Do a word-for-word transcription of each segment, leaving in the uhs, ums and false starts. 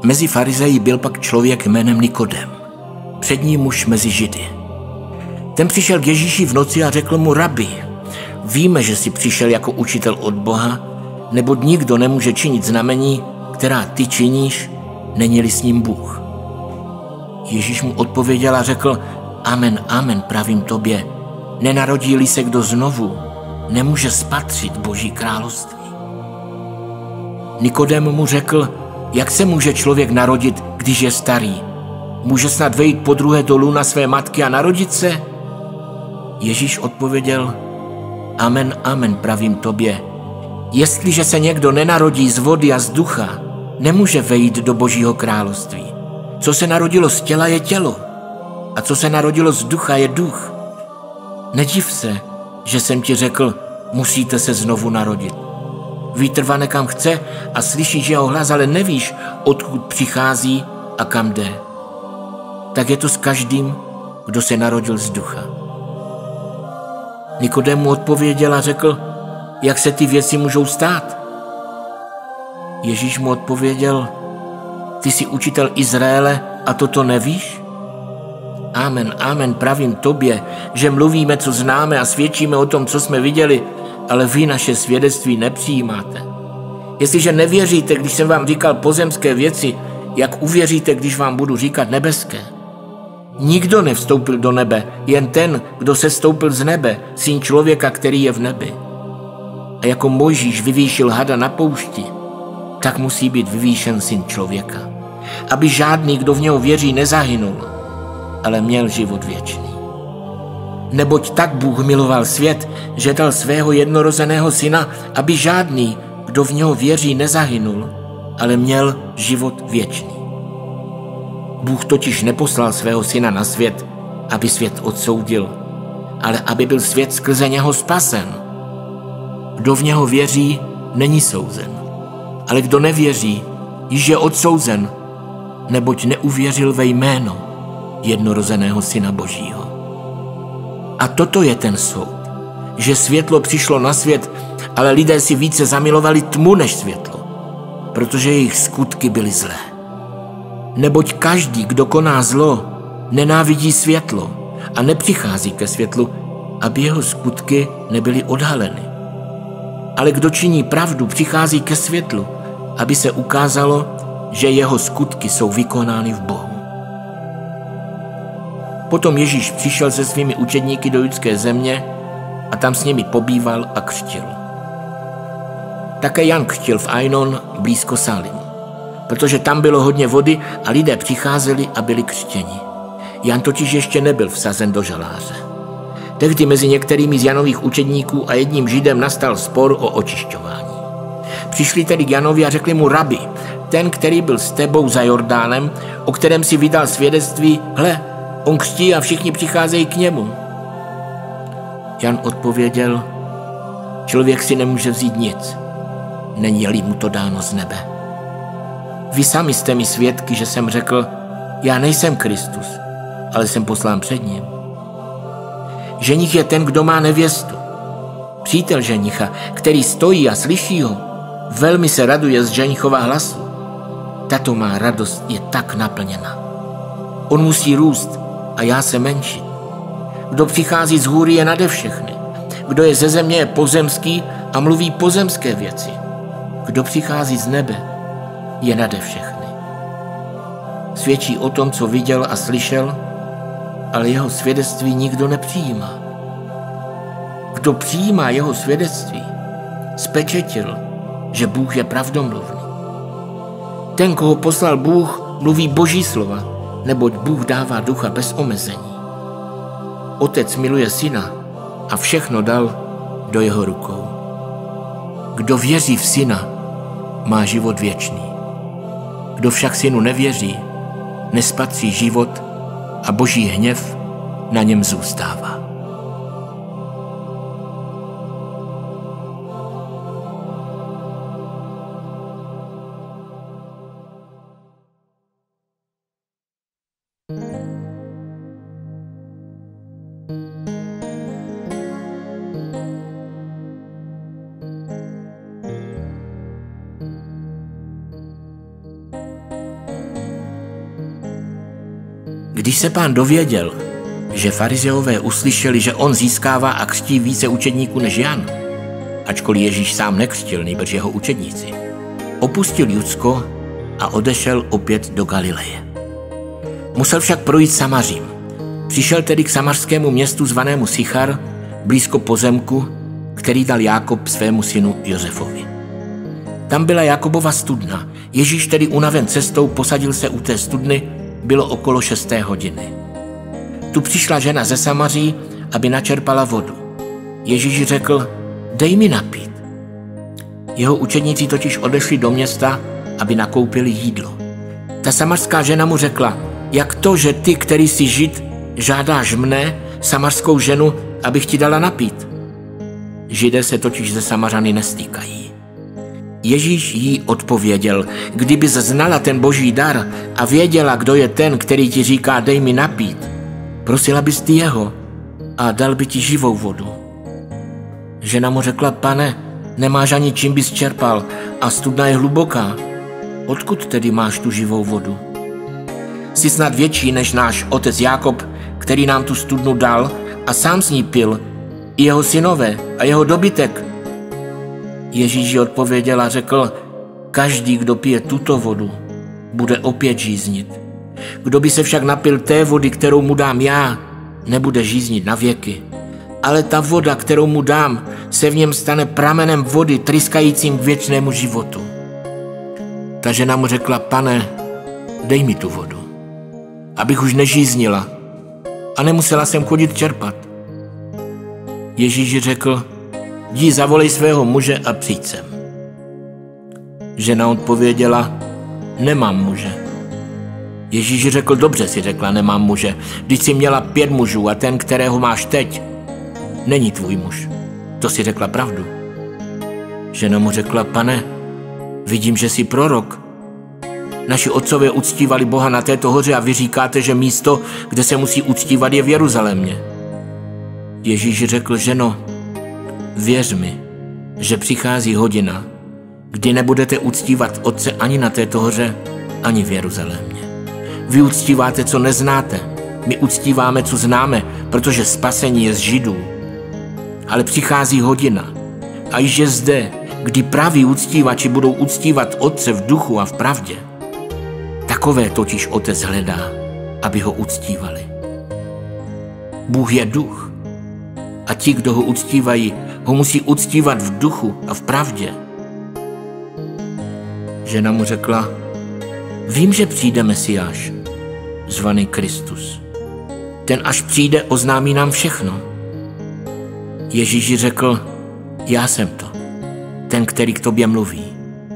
Mezi farizeji byl pak člověk jménem Nikodem, přední muž mezi Židy. Ten přišel k Ježíši v noci a řekl mu: Rabi, víme, že jsi přišel jako učitel od Boha, neboť nikdo nemůže činit znamení, která ty činíš, není-li s ním Bůh. Ježíš mu odpověděl a řekl: Amen, amen, pravím tobě, nenarodí-li se kdo znovu, nemůže spatřit Boží království. Nikodem mu řekl: Jak se může člověk narodit, když je starý? Může snad vejít podruhé do lůna své matky a narodit se? Ježíš odpověděl: Amen, amen, pravím tobě, jestliže se někdo nenarodí z vody a z ducha, nemůže vejít do Božího království. Co se narodilo z těla, je tělo, a co se narodilo z ducha, je duch. Nediv se, že jsem ti řekl, musíte se znovu narodit. Vítr vane kam chce a slyšíš jeho hlas, ale nevíš, odkud přichází a kam jde. Tak je to s každým, kdo se narodil z ducha. Nikodem mu odpověděl a řekl: Jak se ty věci můžou stát? Ježíš mu odpověděl: Ty jsi učitel Izraele a toto nevíš? Amen, amen, pravím tobě, že mluvíme, co známe a svědčíme o tom, co jsme viděli, ale vy naše svědectví nepřijímáte. Jestliže nevěříte, když jsem vám říkal pozemské věci, jak uvěříte, když vám budu říkat nebeské? Nikdo nevstoupil do nebe, jen ten, kdo se stoupil z nebe, syn člověka, který je v nebi. A jako Mojžíš vyvýšil hada na poušti, tak musí být vyvýšen syn člověka, aby žádný, kdo v něho věří, nezahynul, ale měl život věčný. Neboť tak Bůh miloval svět, že dal svého jednorozeného syna, aby žádný, kdo v něho věří, nezahynul, ale měl život věčný. Bůh totiž neposlal svého syna na svět, aby svět odsoudil, ale aby byl svět skrze něho spasen. Kdo v něho věří, není souzen, ale kdo nevěří, již je odsouzen, neboť neuvěřil ve jméno jednorozeného syna Božího. A toto je ten soud, že světlo přišlo na svět, ale lidé si více zamilovali tmu než světlo, protože jejich skutky byly zlé. Neboť každý, kdo koná zlo, nenávidí světlo a nepřichází ke světlu, aby jeho skutky nebyly odhaleny. Ale kdo činí pravdu, přichází ke světlu, aby se ukázalo, že jeho skutky jsou vykonány v Bohu. Potom Ježíš přišel se svými učedníky do judské země a tam s nimi pobýval a křtil. Také Jan křtil v Ainon blízko Salimu, protože tam bylo hodně vody a lidé přicházeli a byli křtěni. Jan totiž ještě nebyl vsazen do žaláře. Tehdy mezi některými z Janových učedníků a jedním Židem nastal spor o očišťování. Přišli tedy k Janovi a řekli mu: Rabi, ten, který byl s tebou za Jordánem, o kterém si vydal svědectví, hle, on křtí a všichni přicházejí k němu. Jan odpověděl: Člověk si nemůže vzít nic, není-li mu to dáno z nebe. Vy sami jste mi svědky, že jsem řekl: Já nejsem Kristus, ale jsem poslán před ním. Ženich je ten, kdo má nevěstu. Přítel ženicha, který stojí a slyší ho, velmi se raduje z ženichova hlasu. Tato má radost je tak naplněna. On musí růst a já se menšit. Kdo přichází z hůry, je nade všechny. Kdo je ze země, je pozemský a mluví pozemské věci. Kdo přichází z nebe, je nade všechny. Svědčí o tom, co viděl a slyšel, ale jeho svědectví nikdo nepřijímá. Kdo přijímá jeho svědectví, spečetil, že Bůh je pravdomluvný. Ten, koho poslal Bůh, mluví Boží slova, neboť Bůh dává ducha bez omezení. Otec miluje syna a všechno dal do jeho rukou. Kdo věří v syna, má život věčný. Kdo však synu nevěří, nespatří život a Boží hněv na něm zůstává. Když se Pán dověděl, že farizeové uslyšeli, že on získává a křtí více učedníků než Jan, ačkoliv Ježíš sám nekřtil, nýbrž jeho učedníci, opustil Judsko a odešel opět do Galileje. Musel však projít Samařím. Přišel tedy k samařskému městu zvanému Sychar, blízko pozemku, který dal Jákob svému synu Josefovi. Tam byla Jakobova studna. Ježíš tedy unaven cestou posadil se u té studny, bylo okolo šesté hodiny. Tu přišla žena ze Samaří, aby načerpala vodu. Ježíš řekl, dej mi napít. Jeho učedníci totiž odešli do města, aby nakoupili jídlo. Ta samařská žena mu řekla, jak to, že ty, který jsi Žid, žádáš mne, samařskou ženu, abych ti dala napít? Židé se totiž ze Samařany nestýkají. Ježíš jí odpověděl, kdybys znala ten boží dar a věděla, kdo je ten, který ti říká, dej mi napít, prosila bys ty jeho a dal by ti živou vodu. Žena mu řekla, pane, nemáš ani čím bys čerpal a studna je hluboká. Odkud tedy máš tu živou vodu? Jsi snad větší než náš otec Jákob, který nám tu studnu dal a sám s ní pil, i jeho synové a jeho dobytek. Ježíš jí odpověděl a řekl, každý, kdo pije tuto vodu, bude opět žíznit. Kdo by se však napil té vody, kterou mu dám já, nebude žíznit na věky. Ale ta voda, kterou mu dám, se v něm stane pramenem vody, tryskajícím k věčnému životu. Ta žena mu řekla, pane, dej mi tu vodu, abych už nežíznila a nemusela jsem chodit čerpat. Ježíš řekl, jdi zavolej svého muže a přijď sem. Žena odpověděla, nemám muže. Ježíš řekl, dobře si řekla, nemám muže, když jsi měla pět mužů a ten, kterého máš teď, není tvůj muž. To si řekla pravdu. Žena mu řekla, pane, vidím, že jsi prorok. Naši otcové uctívali Boha na této hoře a vy říkáte, že místo, kde se musí uctívat, je v Jeruzalémě. Ježíš řekl, ženo, věř mi, že přichází hodina, kdy nebudete uctívat Otce ani na této hoře, ani v Jeruzalémě. Vy uctíváte, co neznáte, my uctíváme, co známe, protože spasení je z Židů. Ale přichází hodina a již je zde, kdy praví uctívači budou uctívat Otce v duchu a v pravdě. Takové totiž Otec hledá, aby ho uctívali. Bůh je duch a ti, kdo ho uctívají, ho musí uctívat v duchu a v pravdě. Žena mu řekla, vím, že přijde Mesiáš, zvaný Kristus. Ten až přijde, oznámí nám všechno. Ježíš řekl, já jsem to, ten, který k tobě mluví.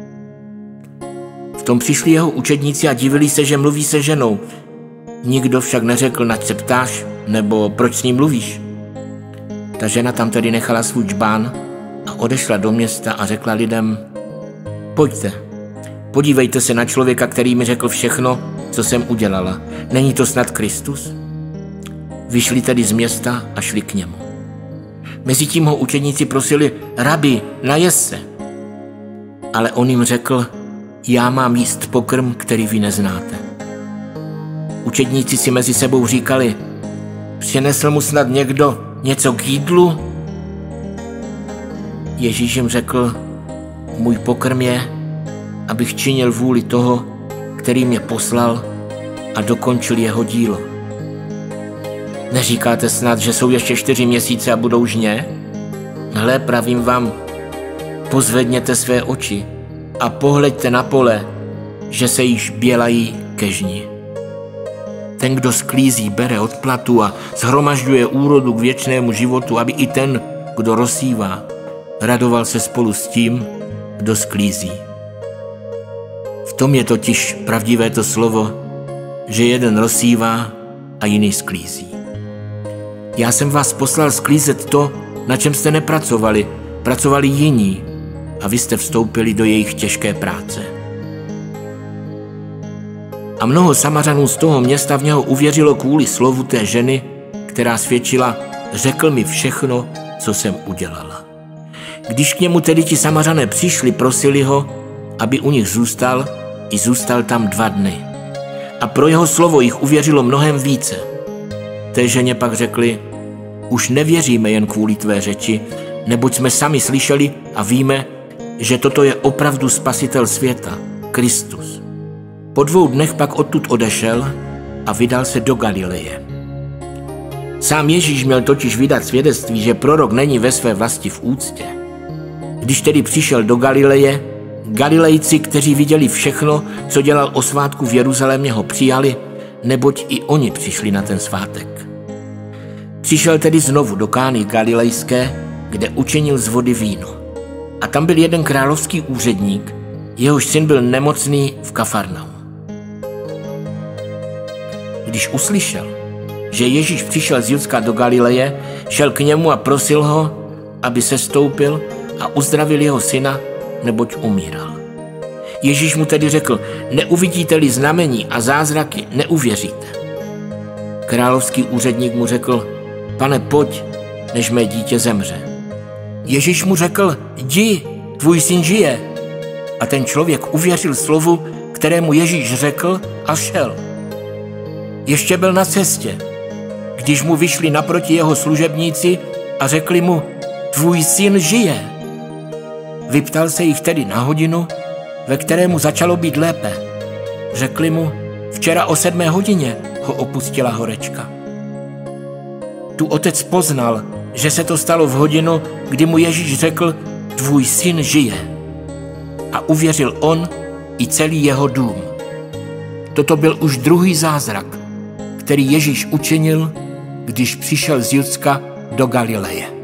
V tom přišli jeho učedníci a divili se, že mluví se ženou. Nikdo však neřekl, nač se ptáš, nebo proč s ním mluvíš. Ta žena tam tedy nechala svůj džbán a odešla do města a řekla lidem, pojďte, podívejte se na člověka, který mi řekl všechno, co jsem udělala. Není to snad Kristus? Vyšli tedy z města a šli k němu. Mezitím ho učedníci prosili, rabi, najez se. Ale on jim řekl, já mám jíst pokrm, který vy neznáte. Učedníci si mezi sebou říkali, přinesl mu snad někdo něco k jídlu? Ježíš jim řekl, můj pokrm je, abych činil vůli toho, který mě poslal a dokončil jeho dílo. Neříkáte snad, že jsou ještě čtyři měsíce a budou žně? Hle, pravím vám, pozvedněte své oči a pohleďte na pole, že se již bělají ke žni. Ten, kdo sklízí, bere odplatu a shromažďuje úrodu k věčnému životu, aby i ten, kdo rozsívá, radoval se spolu s tím, kdo sklízí. V tom je totiž pravdivé to slovo, že jeden rozsívá a jiný sklízí. Já jsem vás poslal sklízet to, na čem jste nepracovali, pracovali jiní a vy jste vstoupili do jejich těžké práce. A mnoho Samařanů z toho města v něho uvěřilo kvůli slovu té ženy, která svědčila, řekl mi všechno, co jsem udělala. Když k němu tedy ti Samařané přišli, prosili ho, aby u nich zůstal, i zůstal tam dva dny. a pro jeho slovo jich uvěřilo mnohem více. Té ženě pak řekli: už nevěříme jen kvůli tvé řeči, neboť jsme sami slyšeli a víme, že toto je opravdu spasitel světa, Kristus. Po dvou dnech pak odtud odešel a vydal se do Galileje. Sám Ježíš měl totiž vydat svědectví, že prorok není ve své vlasti v úctě. Když tedy přišel do Galileje, Galilejci, kteří viděli všechno, co dělal o svátku v Jeruzalémě, ho přijali, neboť i oni přišli na ten svátek. Přišel tedy znovu do Kány Galilejské, kde učinil z vody víno. A tam byl jeden královský úředník, jehož syn byl nemocný v Kafarnaum. Když uslyšel, že Ježíš přišel z Judska do Galileje, šel k němu a prosil ho, aby se stoupil a uzdravil jeho syna, neboť umíral. Ježíš mu tedy řekl: neuvidíte-li znamení a zázraky, neuvěříte. Královský úředník mu řekl: pane, pojď, než mé dítě zemře. Ježíš mu řekl: jdi, tvůj syn žije. A ten člověk uvěřil slovu, kterému Ježíš řekl, a šel. Ještě byl na cestě, když mu vyšli naproti jeho služebníci a řekli mu: tvůj syn žije. Vyptal se jich tedy na hodinu, ve které mu začalo být lépe. Řekli mu: včera o sedmé hodině ho opustila horečka. Tu otec poznal, že se to stalo v hodinu, kdy mu Ježíš řekl: tvůj syn žije. A uvěřil on i celý jeho dům. Toto byl už druhý zázrak, který Ježíš učinil, když přišel z Judska do Galileje.